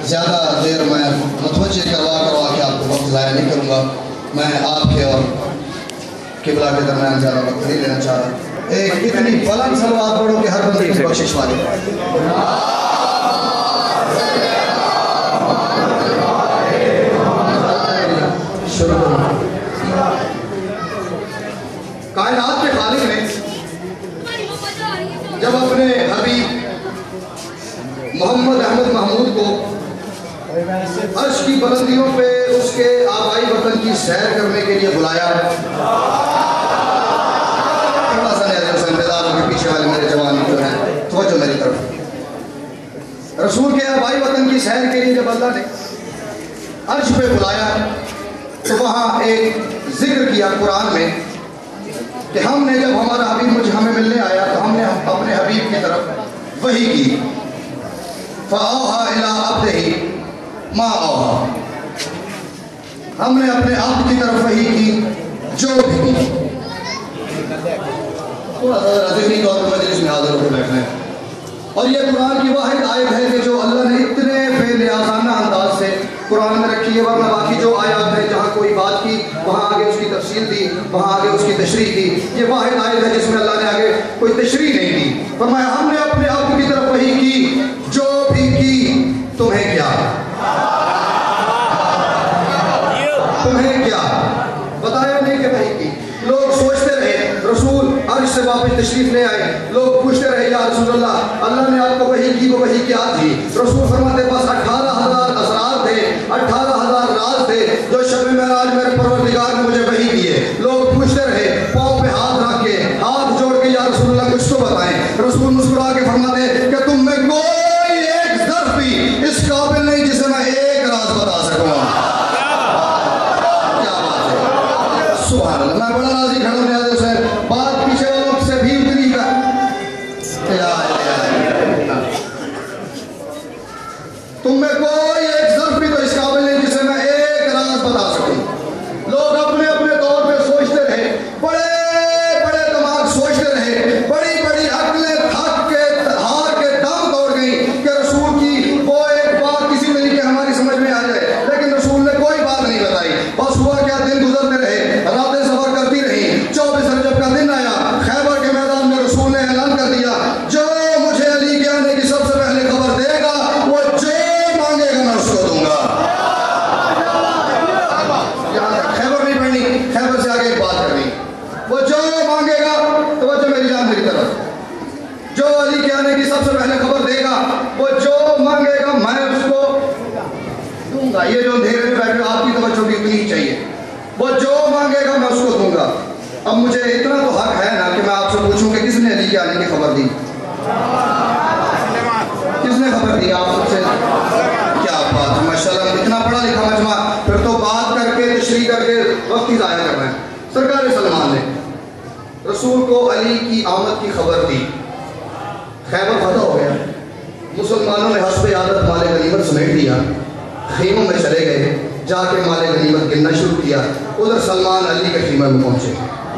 ज़्यादा देर मैं मुतवज्जे करवा के आपको वक्त ज़ाया नहीं करूँगा। मैं आपके और किबला के दरमियान ज़्यादा वक्त नहीं लेना चाह रहा। एक इतनी बुलंद सलवात पढ़ो कि हर बंदे की बख्शिश वाली। कायनात के खालिक ने जब अपने हबीब मोहम्मद अहमद महमूद को अर्श की बुलंदियों पे उसके आबाई वतन की सैर करने के लिए बुलाया, थोड़ा सा इंतजार के पीछे वाले मेरे जवान जो है तवज्जो मेरी तरफ। रसूल के आबाई वतन की सैर के लिए जब अल्लाह ने अर्श पे बुलाया तो वहाँ एक जिक्र किया कुरान में कि हमने जब हमारा हबीब हमें मिलने आया तो हमने अपने हबीब की तरफ वही की। फ़अौहा इला अब्दिही मा औहा, हमने अपने आप की तरफ वही की जो भी की। थोड़ा सा ज़िक्री तौर पर मजलिस में हाज़िर होकर बैठना है। और ये कुरान की वाहिद आयत है कि जो अल्लाह ने इतने बेनियाज़ाना अंदाज से कुरान में रखी है, वरना बाकी जो आयत है जहाँ कोई बात की वहाँ आगे उसकी तफसील दी, वहाँ आगे उसकी तशरीह की। ये वाहिद आयत है जिसमें अल्लाह ने आगे कोई तशरीह नहीं दी। फरमाया हमने अपने आप की तरफ वही की जो भी की। तुम्हें क्या, तुम्हें क्या बताया नहीं कि वही की। लोग सोचते रहे रसूल अर्श से वापस तशरीफ ले आए, लोग पूछते रहे या रसूल अल्लाह, अल्लाह ने आपको वही की, वो वही क्या थी? रसूल फरमाते बस 18,000 असरार थे, 18,000 राज थे जो शब मेराज मेरे परवरदिगार ने मुझे वही दिए। लोग पूछते रहे पाँव पे हाथ रख के, हाथ जोड़ के, या रसूल अल्लाह कुछ तो बताएं। रसूल मुस्कुरा के फरमाते कि तुम में कोई एक ज़र्फ भी इस काबिल नहीं जिसे मैं एक राज बता सकूं। क्या बात है, सुभान अल्लाह। मैं बड़ा राजी खड़ा हूं से बात पीछे वालों से भी उतरी का। तुम में कोई एक ज़र्फ भी तो इस काबिल नहीं जिसे मैं एक राज बता सकूं। लोग अपने अपने तौर पे सोचते रहे, बड़े बड़े दिमाग सोचते रहे, बड़ी बड़ी अक्लें थक के हार के दम तोड़ गई कि रसूल की वो एक बात किसी तरीके हमारी समझ में आ जाए, लेकिन रसूल ने कोई बात नहीं बताई। बस हुआ क्या, दिन गुजरते रहे, रातें सफर करती रही। 24 रजब का दिन आया, खैबर के मैदान में रसूल ने ऐलान कर दिया जो मुझे अली के आने की सबसे पहले खबर देगा वो जो मांगेगा मैं उसको दूंगा। खैबर नहीं पढ़नी, खैबर से आगे एक बात करनी। वो जो मांगेगा तो वो जो मेरी जान मेरी तरफ, जो अली के आने की सबसे पहले खबर देगा वो जो मांगेगा मैं उसको दूंगा। ये जो अंधेरे में बैठे आपकी तवज्जो भी इतनी ही चाहिए, वो जो मांगेगा मैं उसको दूंगा। अब मुझे इतना तो हक है ना कि मैं आपसे पूछूं कि किसने अली के आने की खबर दी? किसने खबर दी आप सबसे? क्या बात है, माशाल्लाह। इतना पढ़ा लिखा मजमा, फिर तो बात करके तशरीह करके वक्त ही ज़ाया करना है। सरकार सलमान ने रसूल को अली की आमद की खबर दी। खैबर फतह हो गया, मुसलमानों ने हस्ब आदत माले गनीमत समेट लिया, खीमों में चले गए, जाके माले गनीमत गिनना शुरू किया। उधर सलमान अली के खीमे में पहुंचे।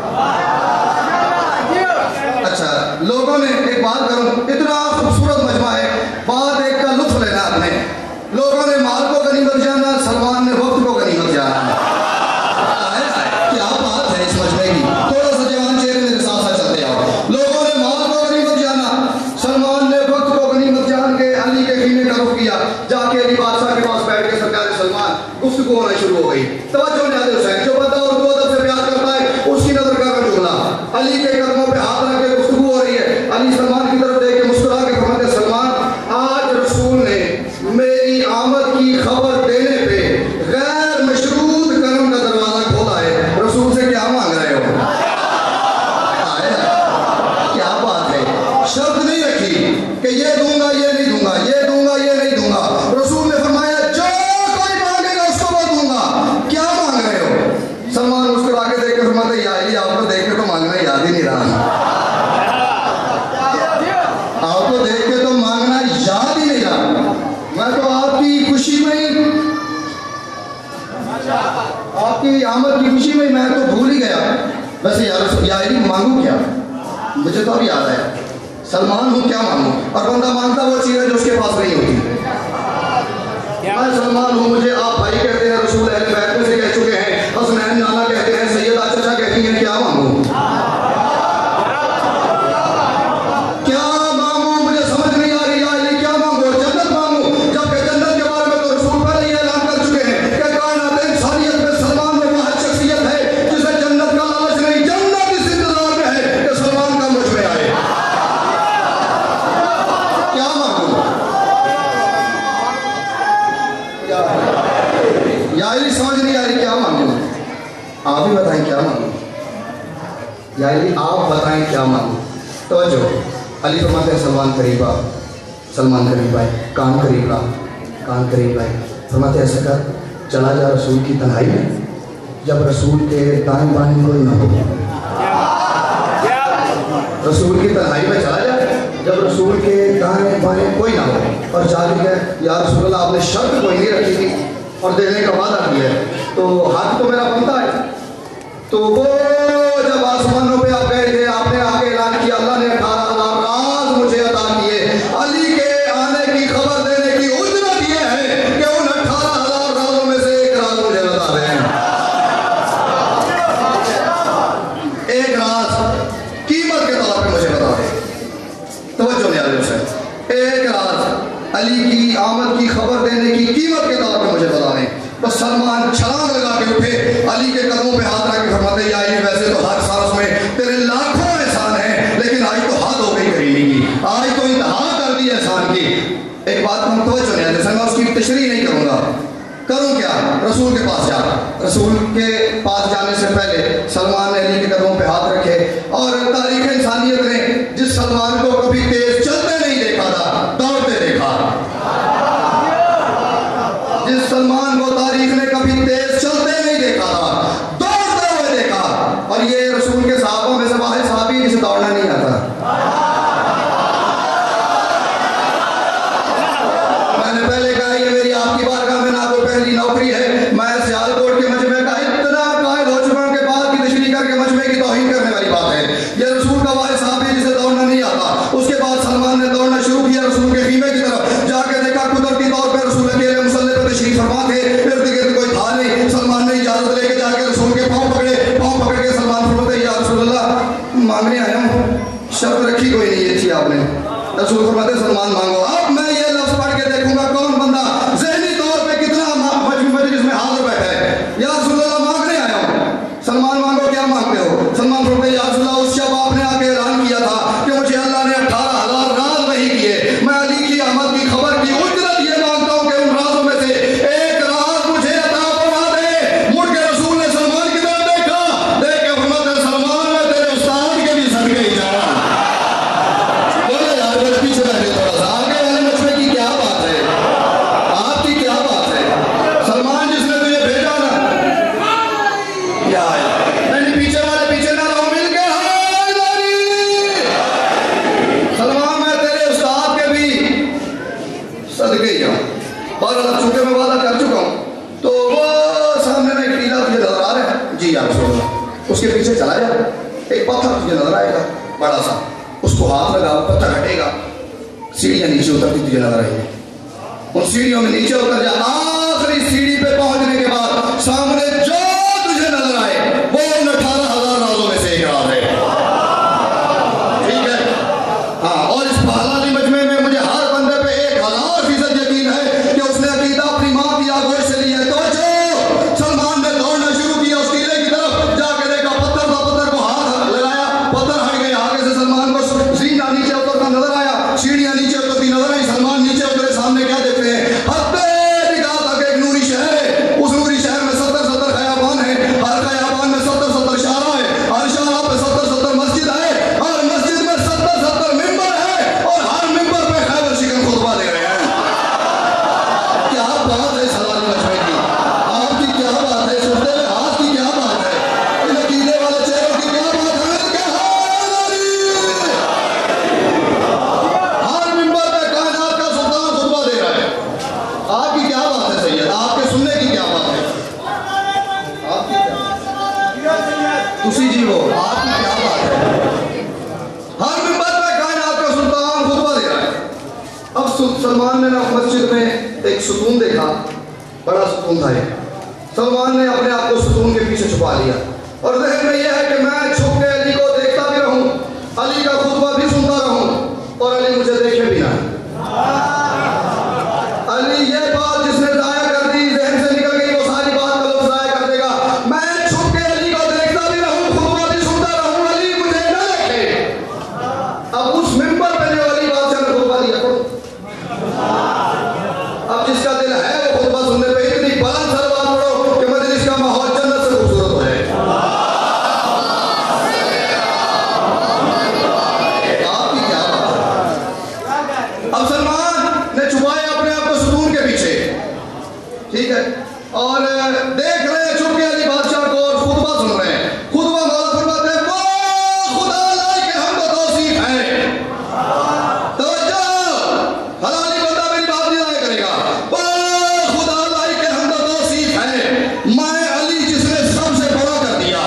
अच्छा, लोगों ने एक बात करूं, इतना खूबसूरत मजमा है, बात एक का लुत्फ लेना आपने। लोगों ने माल को गनीमत जाना, सलमान ने वक्त को गनीमत जाना। क्या बात है इस मजमे की। थोड़ा सा जवान चेहरे मेरे साथ साथ चलते आओ। लोगों ने माल को गनीमत जाना, सलमान ने वक्त को गनीमत जान के अली के खीमे का रुख किया। जाके अली बादशाह के पास बैठ के सरकार सलमान गुफ्तगू होना शुरू हो गई। तवज्जो ज़्यादा हुसैन जो बंदा और दो अदब से प्यार करता है उसकी नजर का जुमला, अली के कदमों पे हाथ रख के गुफ्तगू हो रही है। अली सलमान की तरफ देख के मुस्कुरा के फरमाते सलमान आज रसूल ने मेरी आमद की खबर देने पे गैर मशरूत करम का दरवाजा खोला है। रसूल से क्या मांग रहे हो? क्या बात है, शर्त नहीं रखी कि ये दूंगा ये नहीं दूंगा, ये दूंगा ये नहीं दूंगा। रसूल ने फरमाया जो कोई मांगेगा उसको मैं दूंगा। क्या मांग रहे हो? सलमान मुस्कुरा के देख के फरमाते या अली आपको देख के तो मांगना याद ही नहीं रहा, आपको देख के तो मांगना याद ही नहीं रहा। मैं तो आपकी खुशी में ही, आपकी आमद की खुशी में मैं तो भूल ही गया। वैसे यार मांगू क्या, मुझे तो अभी याद है, सलमान हूँ क्या मांगू। और बंदा मांगता वो चीज़ है जो उसके पास नहीं होती। मैं सलमान हूँ, मुझे आप भाई कहते हैं, रसूल अहले बैत में से कह चुके हैं, हसनैन नाना कहते हैं, सैयदा चाचा कहती हैं, क्या मांगू क्या मांगू, मुझे समझ नहीं आ रही। अली क्या मांगू, जन्नत मांगू, जबकि जन्नत के बारे में तो रसूल पहले ही ऐलान कर चुके हैं कि कायनात इंसानियत में सलमान में वह शख्सियत है जिसे जन्नत का लालच नहीं, जन्नत इस इंतजार में है कि सलमान का मुझ में आए। क्या मांगू या अली समझ नहीं आ रही, क्या मांगू, आप ही बताएं क्या मांगू, या अली आप बताएं क्या मांगू। तो जो अली फरमाते हैं सलमान करीब आ, सलमान करीब आए, कान करीब ला, कान करीब लाए, फरमाते ऐसा कर चला जा रसूल की तन्हाई में, जब रसूल के दाएं बाएं कोई ना हो, रसूल की तन्हाई में चला जाए जब रसूल के दाएं बाएं कोई ना हो, और जाके कहे या रसूल अल्लाह आपने शर्त कोई नहीं रखी थी और देने का वादा किया है तो हक तो मेरा बनता है। तो वो जब आसमानों पे आप गए थे, आपने आगे ऐलान किया अल्लाह ने 18,000 राज मुझे अता किए, अली के आने की खबर देने की उजरत ये है कि उन 18,000 राजों में से एक राज मुझे बता दें। एक राज कीमत के तौर पे मुझे बता दें। तवज्जो नहीं आ रही है, एक राज अली की आमद की खबर देने की कीमत के तौर पे मुझे बता दें। तो सलमान छलांग लगा के उठे, अली के कदमों पे हाथ रख के फरमाते या अली वैसे तो हर सांस में तेरे लाखों एहसान हैं, लेकिन आज तो हद हो गई करीमी की, आज तो इंतहा कर दी एहसान की। एक बात हम तवज्जो नहीं आती, मैं उसकी तशरीह नहीं करूंगा, करूं क्या, रसूल के पास जा, रसूल के पास जाने से पहले सलमान ने अली के कदमों पे हाथ रखे, और तारीख इंसानियत ने जिस सलमान को कभी तेज चलते नहीं देखा था, दौड़ते देखा, जिस सलमान को तारीख ने कभी तेज चलते नहीं देखा था, दौड़ते हुए देखा, और ये रसूल के साहबों में से वाहिद साहबी जिसे दौड़ना नहीं आता। मैंने पहले कहा ये मेरी आपकी बारगाह में ना कोई पहली नौकरी है, मैं सियालकोट के मजमे का इतना कायल हो चुका हूं के बाद की तशरीह करके मजमे की तौहीन करने वाली बात है। ये रसूल का वाहिद साहबी जिसे दौड़ना नहीं आता। उसके बाद सलमान ने दौड़ना शुरू किया रसूल के खीमे की तरफ, जाके देखा कुदरती तौर पर रसूल अकेले मुसल्ले पर तशरीफ फरमा थे, इर्द गिर्द कोई था नहीं। सलमान ने इजाजत लेके जाके रसूल के पाँव पकड़े, पाँव पकड़ के सलमान फरमाते या रसूल अल्लाह मांगने आया हूँ, शर्त रखी कोई नहीं है थी आपने। रसूल फरमाते सलमान मांगो। अब मैं ये लफ्ज पढ़ के देखूंगा कौन बंदा ज़हनी तौर पे कितना मजलिस में हाजिर बैठा है। या रसूल अल्लाह मांगने आया हूँ। सलमान मांगो, क्या मांगते हो? सलमान फरमाते या रसूल अल्लाह उस शब आपने आके ऐलान किया था कि मुझे अल्लाह ने 18,000 राज वही किए, मैं अली की आमद की खबर की उजरत ये मांगता हूँ कि उन राजों में से एक राज मुझे अता फरमा दे। मुड़ के रसूल ने सलमान की तरफ देखा, देख के फरमाते सलमान मैं तेरे उस्ताद के भी सदके ही जा रहा हूं। बोले यार बस पीछे बैठे थोड़ा सा, आगे वाले मजमे की क्या बात है, आपकी क्या बात है? सलमान जिसने तुझे भेजा ना क्या है, नहीं पीछे वाले पीछे ना रहो, मिल के सलमान मैं तेरे उस्ताद के भी सदके ही जाऊं। और अब चूंकि मैं वादा कर चुका हूं तो वो सामने में एक टीला तुझे नजर आ रहा है, जी आप सोच उसके पीछे चला जा, एक पत्थर तुझे नजर आएगा बड़ा सा, उसको हाथ लगाओ, पत्थर हटेगा, सीढ़ियां नीचे उतरती तुझे नजर आएगी, उन सीढ़ियों में नीचे उतर जा, आखिरी सीढ़ी पे पहुंचने के बाद सामने जो तुझे नजर आए वो उन 18,000 राजों में से एक राज है। ठीक है, हाँ, और इस पहलानी मजमे में मुझे हर बंदे पे 1000% यकीन है कि उसने अकीदा अपनी मां की आगोश से लिया है। तो जो सलमान ने दौड़ना शुरू किया उस टीले की तरफ, जाके देखा पत्थर था, पत्थर को हाथ लगाया, पत्थर हट गए, आगे से सलमान को जीना नीचे उतरता नजर आया, सीढ़ियां नीचे उतरती नजर आई, सलमान नीचे उतरे, सामने क्या देखते हैं, हत्ते निगाह तक एक नूरी शहर है, उस नूरी शहर में 70-70 खयाबान है, हर खयाबान में 70-70 शारा है, हर शारा पे 70-70 मस्जिद है, हर मस्जिद में 70-70 मिंबर है, और हर मिंबर पे खैबर शिकन खुतबा दे रहे हैं। क्या बात है सलानी मजमे की, आपकी क्या बात है, सुनते हुए हाथ की क्या बात है, इन अकीदे वाले चेहरों की क्या बात है, हर मिंबर पे कायनात का सुल्तान खुतबा दे रहा है। आपकी क्या बात है सैयद, आपके सुनने की क्या बात है, आपकी क्या तुसी जी हो, आपकी क्या बात है, हर मिंबर पे कायनात का सुल्तान खुतबा दे रहा है। अब सलमान ने ना मस्जिद में एक सुकून देखा, बड़ा सुकून था। सलमान ने अपने आप को सुकून के पीछे छुपा लिया और ज़हन में यह है कि मैं छुप के अली को देखता भी रहूं, अली का खुतबा भी सुनता रहूं और अली मुझे देखे भी ना। अली ये बात जिसने जाया कर दी, ज़हन से निकल गई, वो सारी बात का लफ्ज़ जाया कर देगा। मैं छुप के अली को देखता भी रहूं, खुतबा भी सुनता रहूं, अली मुझे ना देखे। अब उस मिंबर पे जो अली बादशाह ने खुतबा दिया, अब जिसका दिल है वो खुतबा सुनने पे इतनी बुलंद सलवात पढ़ो कि मजलिस का माहौल जन्नत से खूबसूरत हो जाए। आपकी क्या बात है? अब सलमान ने छुपाया अपने आप को सुकून के पीछे, ठीक है, और देख रहे हैं छुप के अली बादशाह को और खुतबा सुन रहे हैं। खुतबा मौला फरमाते हैं, वो खुदा लायक हमको तौसीफ है। तवज्जो, हलाली बंदा मेरी बात नहीं आया करेगा। वो खुदा लायक हमको तौसीफ है, मैं अली जिसने सबसे बड़ा कर दिया।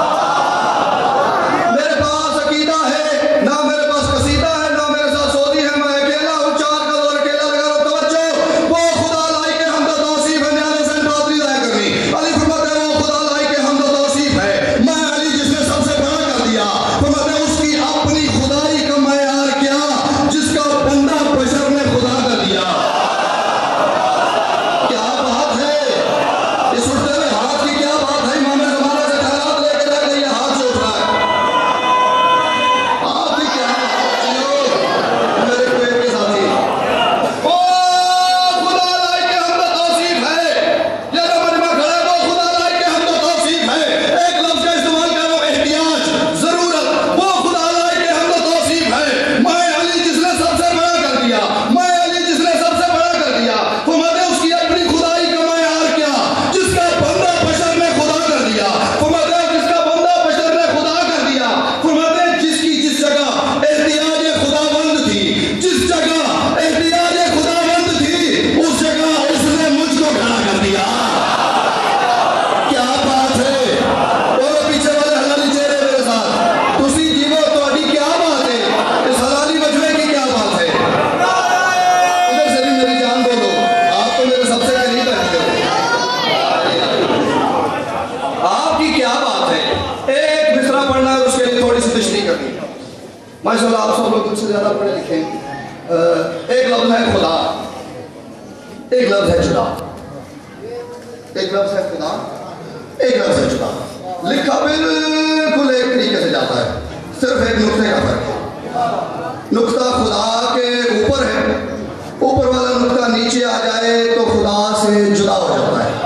मेरे पास अकीदा है ना, मेरे पास कसीदा है ना, मेरे साथ सोदी है, मैं अकेला हूँ, 4 कदम और अकेला लगा रहा हूँ। तवज्जो, वो खुदा लायक हमको तौसीफ है, न्याय हुसैन बात नहीं आया करनी। अली फरमाते हैं, वो खुदा लायक हमको तौसीफ है, मैं अली जिसने सबसे बड़ा कर दिया। फरमाते हैं, उसकी अपनी खुदाई का मयार क्या, जिसका बंदा बशर ने खुदा कर दिया। क्या बात है, इस उठते हुए हाथ की क्या बात है? इमाम ज़माना से खैरात लेके जा रही है, हाथ से उठ रहा है। आपकी क्या बात है? मेरे पेट के साथी, ओ खुदा लायक हमको तौसीफ है, ये जो मजमा खड़ा है वो खुदा लायक हमको तौसीफ है। एक लफ्ज़ का इस्तेमाल कर रहा हूं, एहतियाज, जरूरत, वो खुदा लायक हमको तौसीफ है, मैं अली जिसने सबसे बड़ा कर दिया, मैं अली जिसने सबसे बड़ा कर दिया। फरमाते हैं, उसकी अपनी खुदाई का मयार क्या, जिसका बंदा बशर ने खुदा कर दिया। फरमाते हैं, जिसका बंदा बशर ने खुदा कर दिया। फरमाते हैं, जिसकी जिस जगह एहतियाज खुदाबंद थी, जिस जगह एहतियाज खुदाबंद थी, उस जगह उसने मुझको खड़ा कर दिया। क्या बात है? बोलो पीछे वाले हलाली चेहरे मेरे साथ, तुसी जीवो, तुम्हारी क्या बात है? इस हलाली मजमे की क्या बात है? इधर से भी मेरी जान बोलो, आप तो मेरे सबसे करीब बैठते हो। आपकी क्या बात है? एक मिसरा पढ़ना है, उसके लिए थोड़ी सी तशरीह करनी है। माशाल्लाह आप सब लोग मुझसे ज्यादा पढ़े लिखे हैं। एक लफ्ज है खुदा, एक लफ्ज है जुदा। एक लफ्ज है खुदा, एक लफ्ज है जुदा। लिखा बिल्कुल एक तरीके से जाता है, सिर्फ एक नुक्ते का फर्क है। नुक्ता खुदा के ऊपर है, ऊपर वाला नुक्ता नीचे आ जाए तो खुदा से जुदा हो जाता है।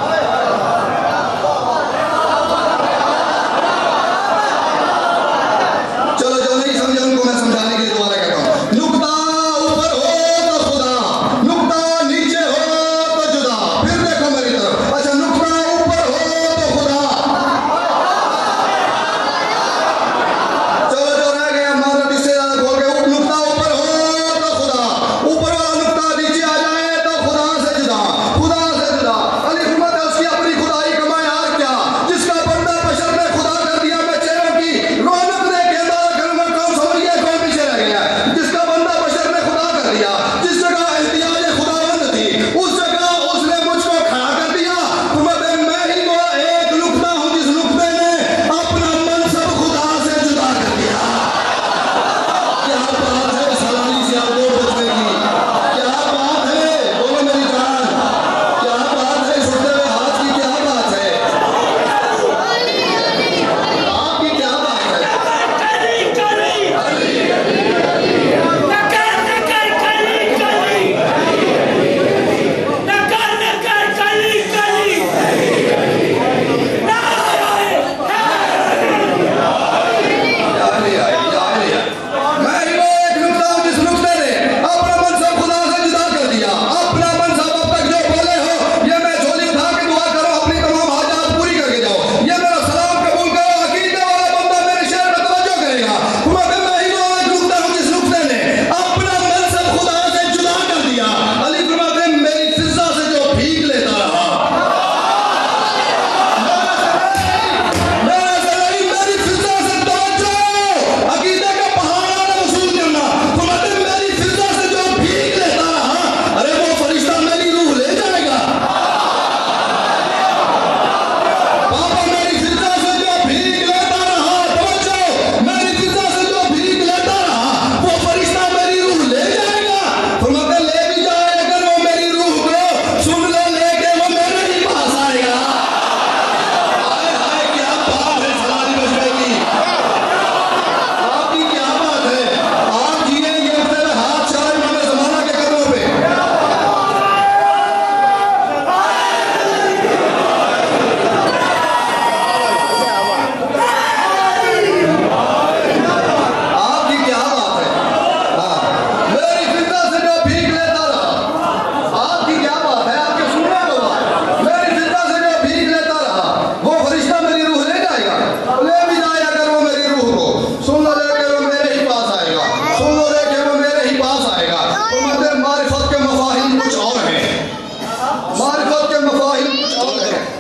चलो जो नहीं समझे उनको मैं समझाने के लिए दोबारा कहता हूँ। नुक्ता ऊपर हो तो खुदा, नुक्ता नीचे हो तो जुदा। फिर देखो मेरी तरफ, अच्छा नुक्ता ऊपर हो तो खुदा। चलो जो रह गया हमारा इससे ज्यादा बोल के, नुक्ता ऊपर हो तो खुदा, ऊपर वाला नुक्ता नीचे आ जाए तो खुदा से जुदा, खुदा से जुदा।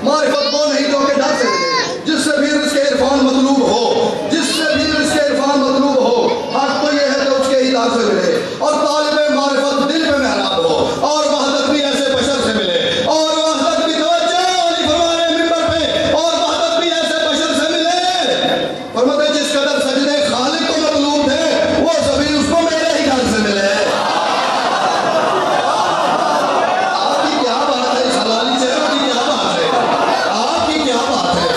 मारिफत वो नहीं जो के डर से मिले, जिससे भी रिज़्क़ इरफान मतलूब हो, जिससे भी रिज़्क़ इरफान मतलूब हो, हक तो ये है जो उसके ही दर से मिले। और तालिबे मारिफत दिल पे मेहराब हो, और वहदत भी ऐसे बशर से मिले, और वहदत भी तवज्जो अली फरमा रहे हैं मिंबर पे, और वहदत भी ऐसे बशर से मिले। फरमाते जिस कदर सजदे खालिक को मतलूब थे, वो सभी उसको मेरे ही घर से मिले। आपकी क्या बात है, सलाली चेहरा की क्या बात है, आपकी क्या बात है।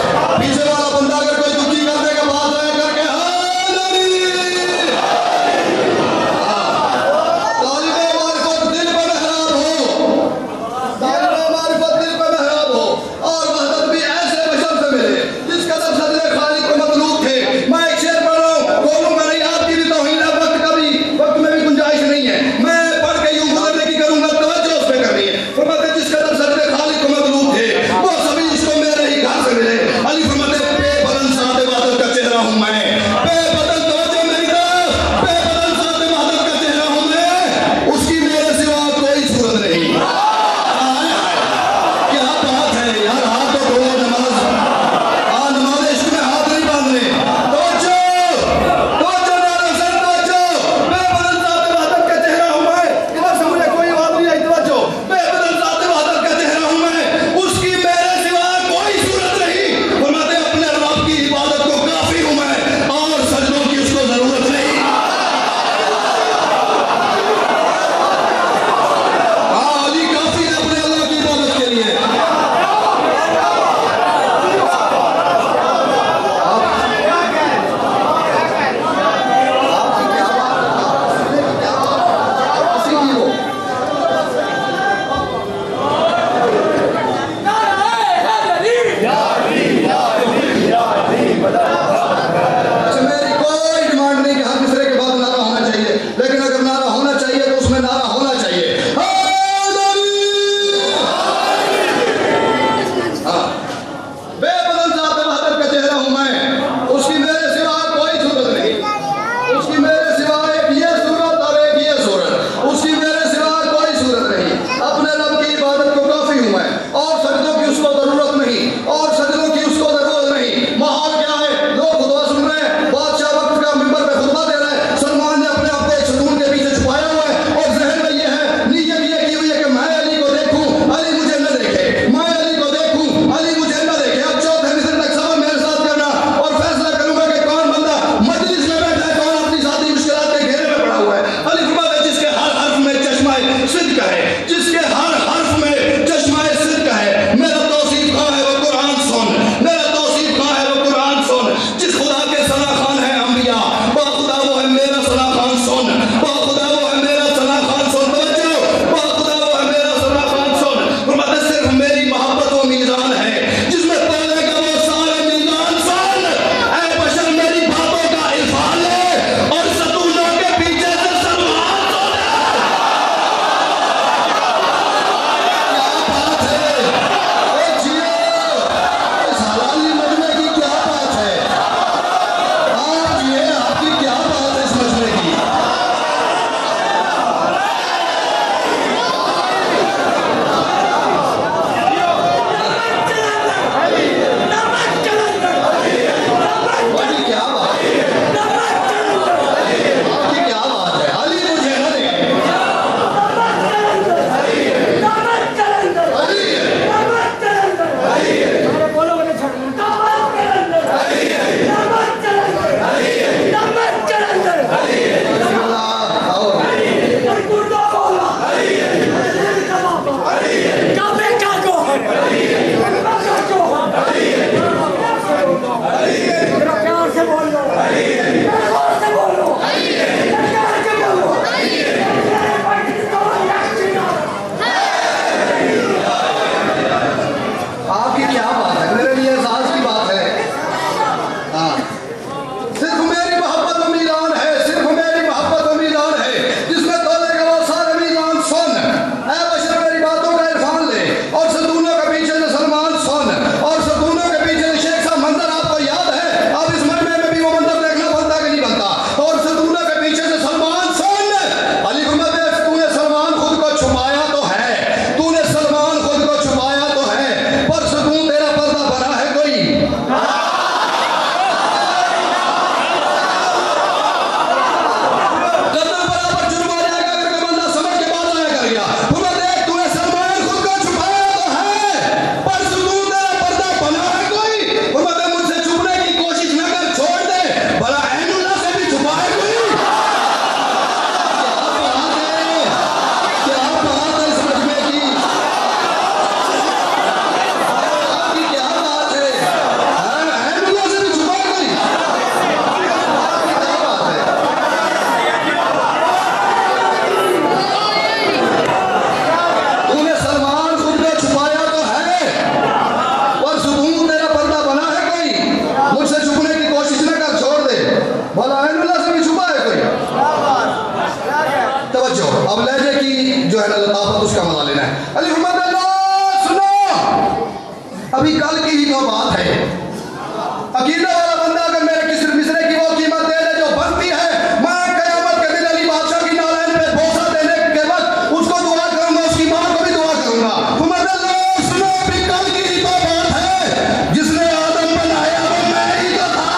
अभी कल की ही वो बात है। अकीदा वाला बंदा अगर मेरे किसी मिसरे की वो कीमत दे दे जो बनती है, मैं कयामत के दिन अली बादशाह की नारायण पे भरोसा देने के वक्त उसको दुआ करूंगा, उसकी मां को भी दुआ करूंगा। सुनो, अभी कल की ही तो बात है, जिसने आदम बनाया वो मैं ही तो था।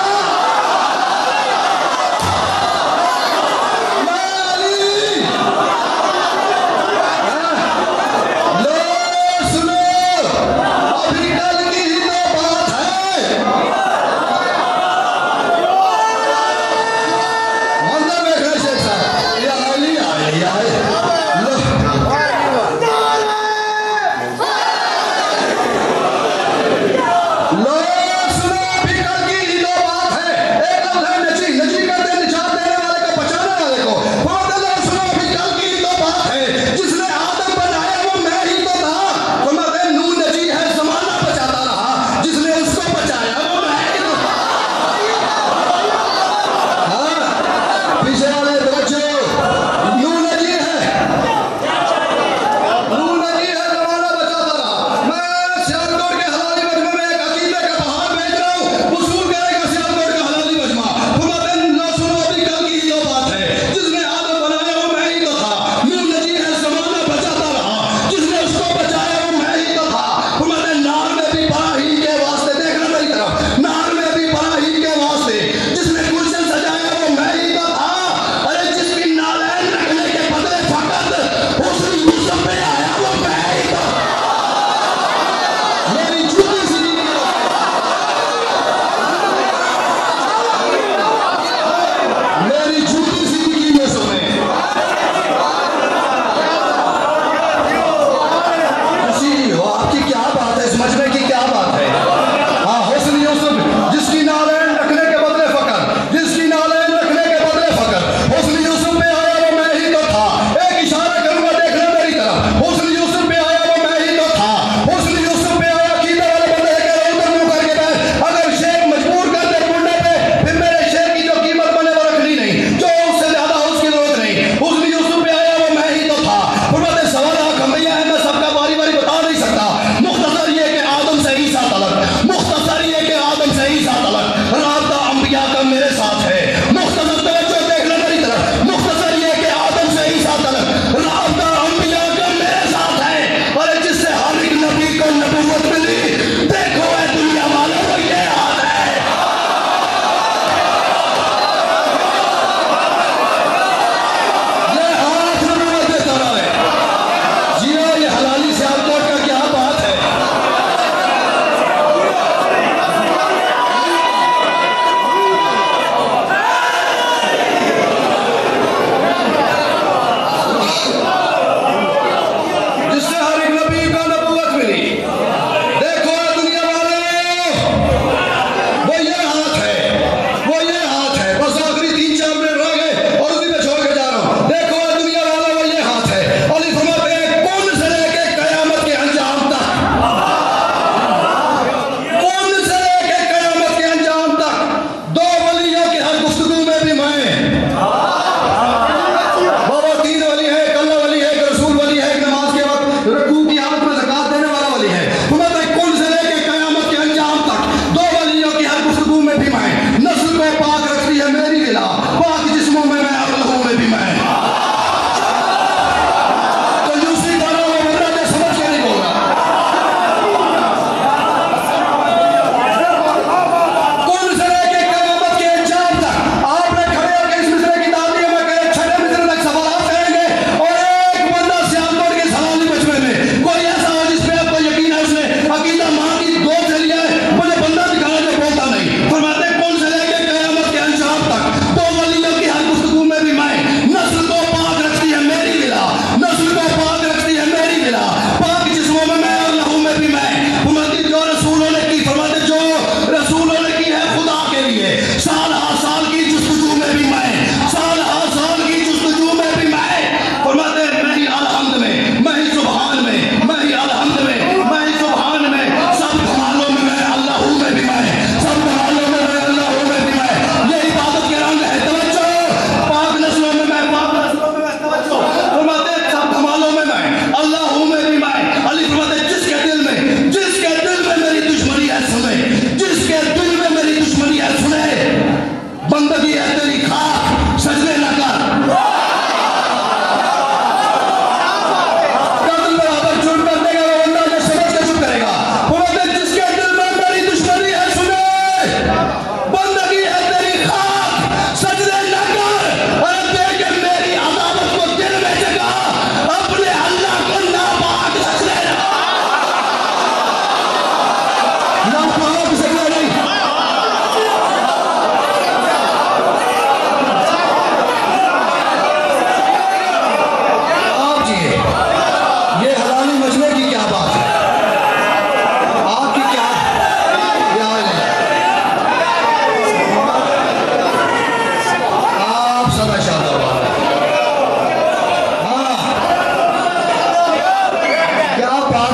सुनो, अभी कल की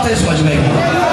बात है इस मजमे की।